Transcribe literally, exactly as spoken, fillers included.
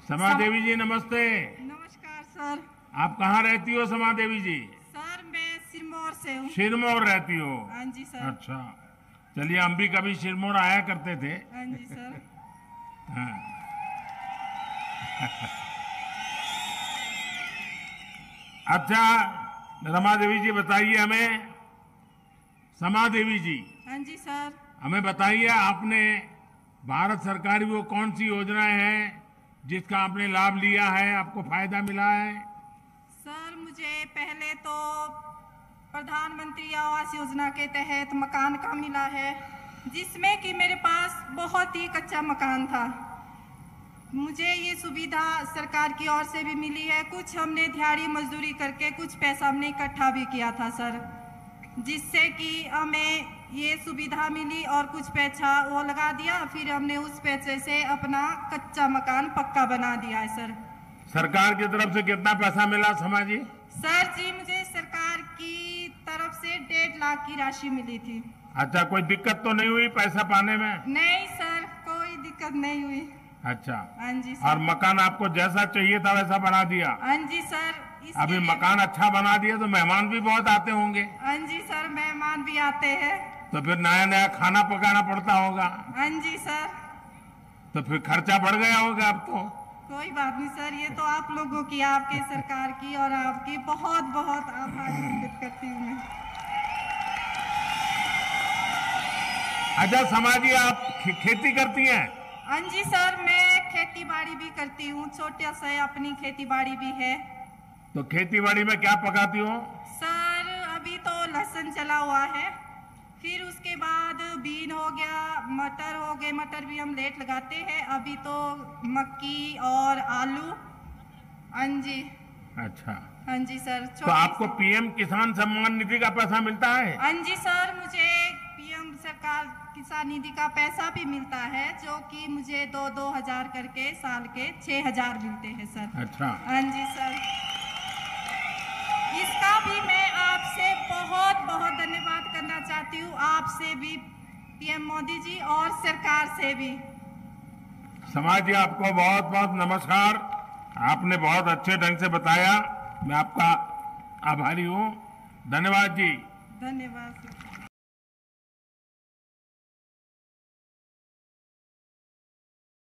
समा देवी जी नमस्ते। नमस्कार सर। आप कहाँ रहती हो समा देवी जी? सर मैं सिरमौर से हूँ। सिरमौर रहती हो? हाँ जी सर। अच्छा, चलिए हम भी कभी सिरमौर आया करते थे। हाँ जी सर। हाँ। अच्छा रमा देवी जी बताइए हमें, समा देवी जी हाँ जी सर। हमें बताइए, आपने भारत सरकार की वो कौन सी योजनाएं हैं जिसका आपने लाभ लिया है, आपको फायदा मिला है? सर मुझे पहले तो प्रधानमंत्री आवास योजना के तहत मकान का मिला है, जिसमें कि मेरे पास बहुत ही कच्चा मकान था। मुझे ये सुविधा सरकार की ओर से भी मिली है। कुछ हमने दिहाड़ी मजदूरी करके कुछ पैसा हमने इकट्ठा भी किया था सर, जिससे कि हमें ये सुविधा मिली और कुछ पैसा वो लगा दिया, फिर हमने उस पैसे से अपना कच्चा मकान पक्का बना दिया है सर। सरकार की तरफ से कितना पैसा मिला समा जी? सर जी मुझे सरकार की तरफ से डेढ़ लाख की राशि मिली थी। अच्छा, कोई दिक्कत तो नहीं हुई पैसा पाने में? नहीं सर, कोई दिक्कत नहीं हुई। अच्छा। हाँ जी सर। और मकान आपको जैसा चाहिए था वैसा बना दिया? हाँ जी सर। अभी मकान अच्छा बना दिया तो मेहमान भी बहुत आते होंगे? हाँ जी सर, मेहमान भी आते हैं। तो फिर नया नया खाना पकाना पड़ता होगा? हाँ जी सर। तो फिर खर्चा बढ़ गया होगा अब तो? कोई बात नहीं सर, ये तो आप लोगों की, आपके सरकार की और आपकी बहुत बहुत आभार व्यक्त करती हूँ मैं। अच्छा समा जी, आप खे, खेती करती हैं? हाँ जी सर, मैं खेती बाड़ी भी करती हूँ, छोटे से अपनी खेती बाड़ी भी है। तो खेती बाड़ी में क्या पकाती हो? सर अभी तो लहसुन चला हुआ है, फिर उसके बाद बीन हो गया, मटर हो गए, मटर भी हम लेट लगाते हैं। अभी तो मक्की और आलू। हाँ जी। अच्छा। हाँ जी सर। तो आपको पीएम किसान सम्मान निधि का पैसा मिलता है? हाँ जी सर, मुझे पीएम सरकार किसान निधि का पैसा भी मिलता है, जो कि मुझे दो दो हजार करके साल के छह हजार मिलते हैं सर। अच्छा। हाँ जी सर, इसका भी मैं आपसे बहुत बहुत धन्यवाद करना चाहती हूँ, आपसे भी, पीएम मोदी जी, और सरकार से भी। समाज जी आपको बहुत बहुत नमस्कार। आपने बहुत अच्छे ढंग से बताया, मैं आपका आभारी हूँ। धन्यवाद जी। धन्यवाद।